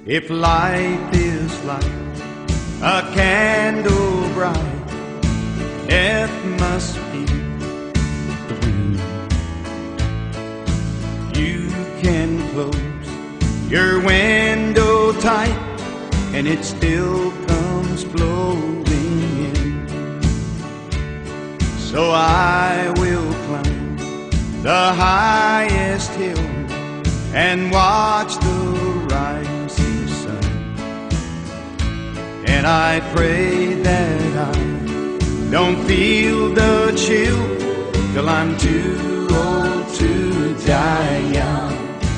If life is like a candle bright, death must be the wind. You can close your window tight, and it still comes blowing in. So I will climb the highest hill and watch the rising sun. And I pray that I don't feel the chill till I'm too old to die young.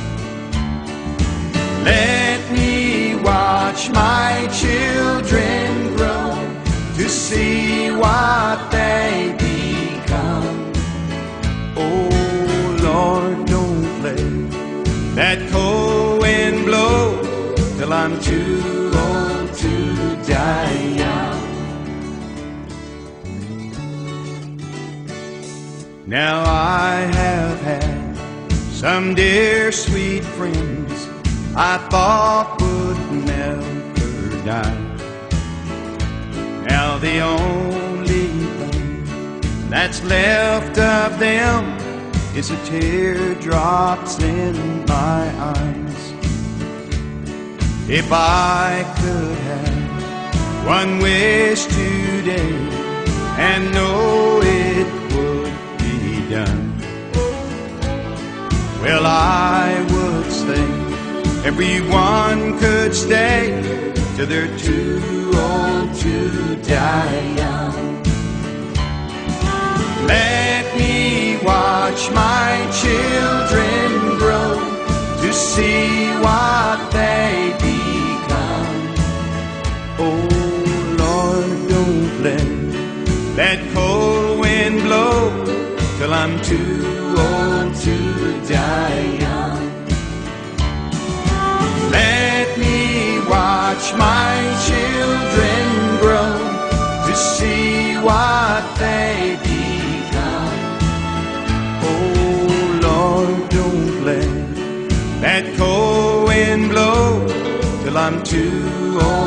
Let me watch my children grow to see what they become. Oh Lord, don't let that cold wind blow till I'm too old to die young. Now I have had some dear sweet friends I thought would never die. Now the only thing that's left of them is the teardrops in my eyes. If I could have one wish today and know it would be done, well, I would say everyone could stay till they're too old to die young. Let me watch my children grow to see what they become. Oh Lord, don't let that cold wind blow till I'm too old to die young. Let me watch my children grow to see what they become. Oh Lord, don't let that cold wind blow till I'm too old